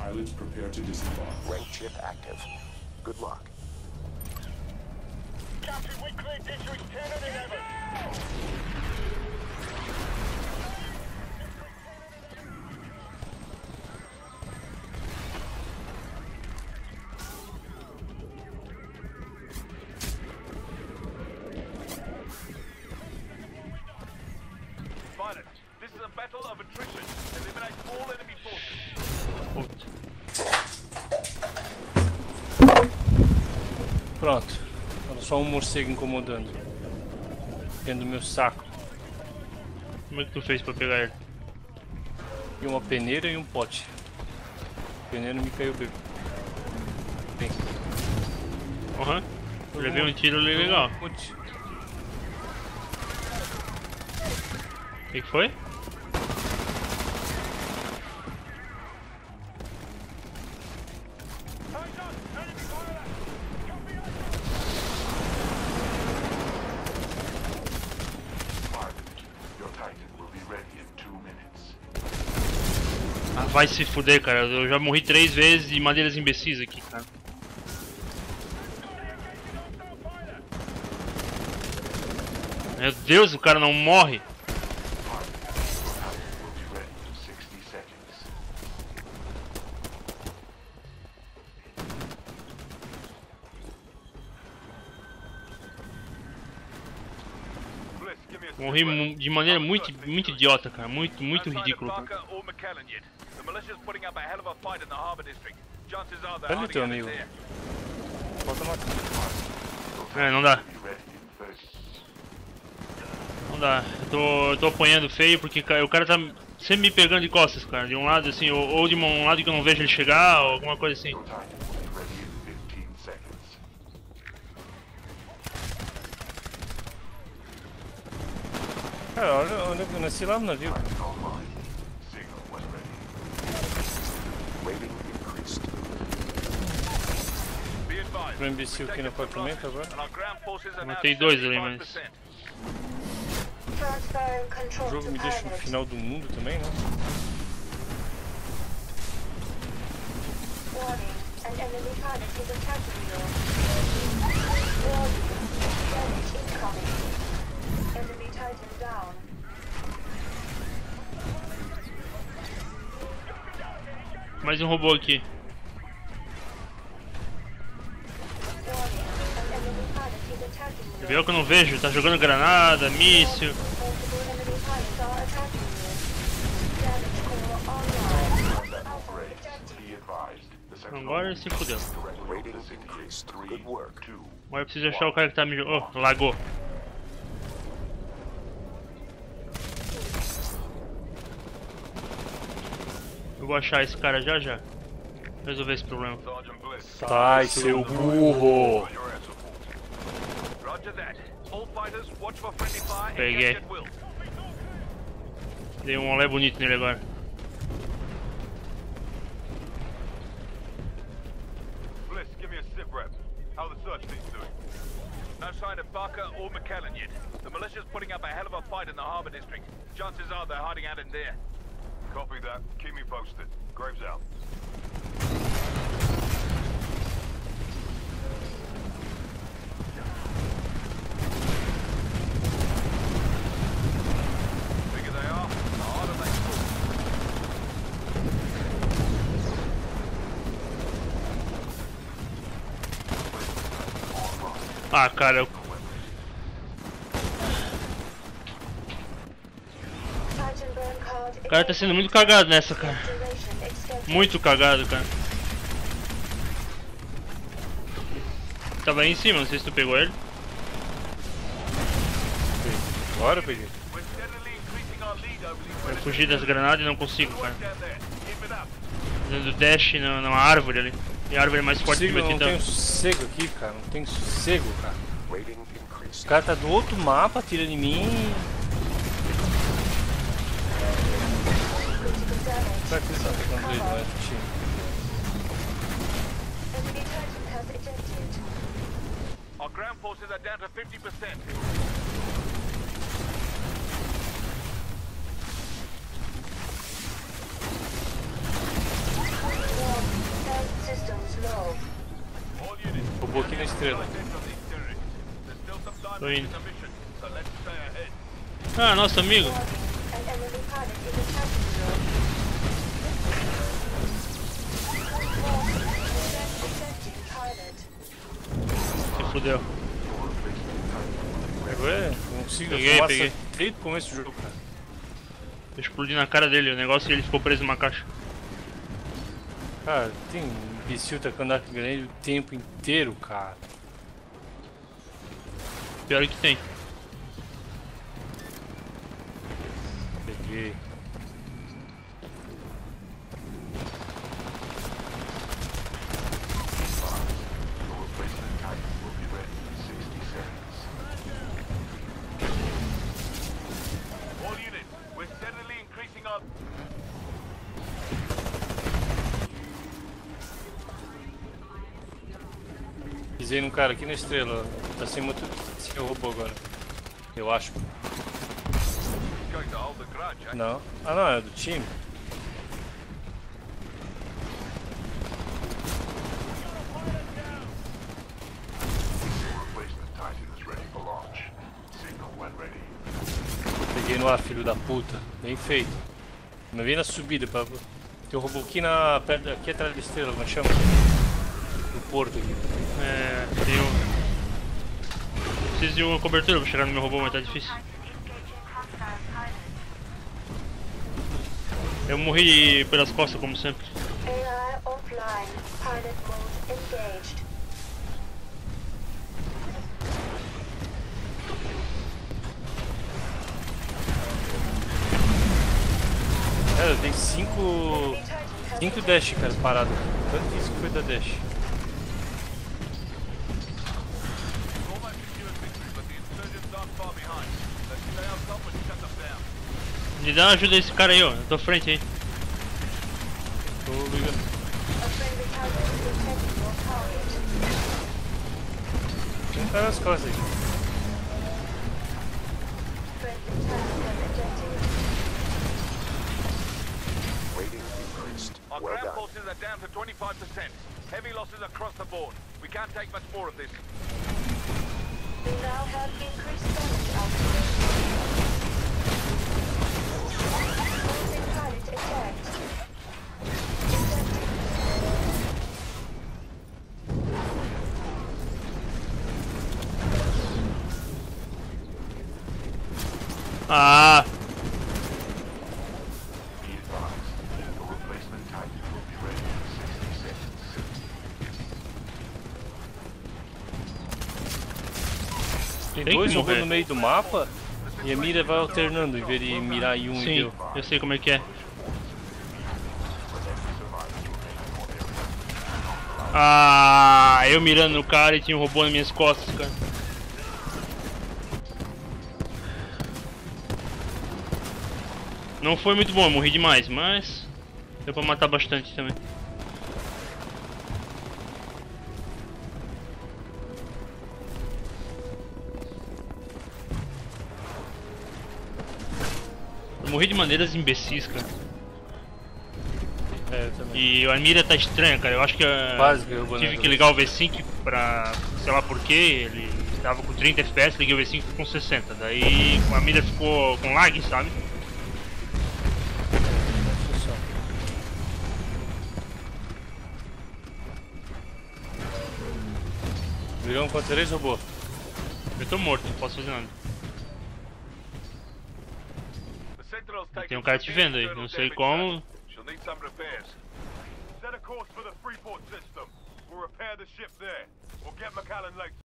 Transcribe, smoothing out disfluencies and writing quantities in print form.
Pilots prepare to disembark. Rank chip active. Good luck. Captain, we cleared District 10 and 11. Pilot, this is a battle of attrition. Eliminate all enemy forces. Pronto. Era só um morcego incomodando. Dentro do meu saco. Como é que tu fez pra pegar ele? E uma peneira e um pote. A peneira me caiu bem. Aham. Levei um tiro ali legal. Putz. O que foi? Your Titan will be ready in 2 minutes. Ah, vai se fuder, cara. Eu já morri 3 vezes de maneiras imbecis aqui, cara. Meu Deus, o cara não morre. Will be ready in 60 seconds. Bliss, give me a Morri de maneira muito idiota, cara. Muito No sign of ridículo, cara. Barker or McCallan yet. The militia's putting up a hell of a fight in the Harbor District. Chances are they're Cadê hiding teu out in amigo? there. Falta matar. É, não dá. Be ready in 30. Não dá. Eu tô apanhando feio porque o cara tá sempre me pegando de costas, cara. De um lado assim, ou de um lado que eu não vejo ele chegar, ou alguma coisa assim. Your Titan will be ready in 15 seconds. Cara, olha onde eu nasci lá no navio. Titan online. Signal when ready. Rating increased. Be advised. Pro imbecil aqui no apartamento agora. And our ground forces are now Matei 2 ali, mas... 75%. Transferring O control jogo to me deixa no pilot. final do mundo também, né? Warning, an enemy pilot is attacking you. Warning, damage incoming. Enemy Titan down. Mais um robô aqui. Warning, an enemy pilot is attacking you. Viu que eu não vejo? Tá jogando granada, míssil. Multiple enemy pilots are attacking you. Damage core online. Alpha Upgrades. detected. Be advised. The sector Agora se fudeu. rating increased. Good work. 2. Agora eu preciso achar o cara que tá me jogando. Oh, lagou. Eu vou achar esse cara já já. Resolver esse problema. Sergeant Bliss. Ai, seu burro! Your air support. Roger that. All fighters, watch for friendly fire and Peguei. engage at will. Dei um olé bonito nele agora. Bliss, give me a sit rep. How the search team's doing? No sign of Barker or McCallan yet. The militia's putting up a hell of a fight in the Harbor District. Chances are they're hiding out in there. Copy that. Keep me posted. Graves out. Bigger they are, the harder they fall. Ah, cara, eu... Titan burn card. o cara tá sendo muito cagado nessa, cara. Duration extended. Muito cagado, cara. Tava aí em cima, não sei se tu pegou ele. Agora eu peguei. We're steadily increasing our lead over the Eu fugi das granadas e não consigo, cara. down there. Keep it up. Fazendo dash numa árvore ali. E a árvore é mais forte que o meu Não titã. tenho sossego aqui, cara. Não tenho sossego, cara. Rating O increased. cara tá do outro mapa, atirando em mim. Critical damage. Será que eles estão pegando ele, né? Time. Enemy Titan has ejected. Our ground forces are down to 50%. Warning, robô aqui na estrela. Tô indo. Ah, nosso amigo. An enemy pilot is attacking you. Detecting pilot. Se fudeu. Pegou é? Não consigo. Peguei, Fumaça peguei. desde o começo do jogo, cara. Eu explodi na cara dele, o negócio e ele ficou preso numa caixa. Cara, tem imbecil tacando arco grande o tempo inteiro, cara. Pior que tem. Peguei. Your replacement Titan will be ready in 60 seconds. All units, we're steadily increasing our... Pisei num cara aqui na estrela, ó. Tá sem motor. Sem o robô agora. Eu acho. Going to hold the grudge, eh? Não. Ah não, é do time. Your replacement Titan is ready for launch. Signal when ready. Peguei no ar, filho da puta. Bem feito. Me vem na subida pra... Tem um robô aqui na... aqui atrás da estrela, como é que chama? No porto aqui. É, tem um... Preciso de uma cobertura pra chegar no meu robô, mas tá difícil. Eu morri pelas costas, como sempre. AI offline. Pilot mode engaged. Cara, tem 5 dash, cara, parado. Quanto isso que foi da dash? Almost secured victory, but the insurgents aren't far behind. Let's stay on top and shut them down. Me dá uma ajuda esse cara aí, ó. Eu tô à frente aí. Tô ligando. A friendly pilot is detecting your target. Tem um cara nas costas aí. Friendly Titan ejected. Rating increased. Our Well ground done. forces are down to 25%. Heavy losses across the board. We can't take much more of this. We now have increased damage output. Friendly pilot attacked. Ah! Be advised. Your replacement Titan will be ready in 60 seconds. Tem Tem que dois robôs morrer. no meio do mapa e a mira vai alternando em vez de mirar em um e Sim, deu. eu sei como é que é. Ah, eu mirando no cara e tinha um robô nas minhas costas, cara. Não foi muito bom, eu morri demais, mas deu pra matar bastante também. Eu morri de maneiras imbecis, cara. É, eu também. E a mira tá estranha, cara. Eu acho que Quase que derrubou tive na que ligar o V5 pra... sei lá por quê. Ele tava com 30 FPS, liguei o V5 com 60. Daí a mira ficou com lag, sabe? Brigamos contra 3 robôs. Eu tô morto, não posso fazer nada. The Sentinel's taken Tem um cara te some vendo aí, internal não sei damage como. back. She'll need some repairs. Set a course for the Freeport system. We'll repair the ship there. We'll get McAllen later.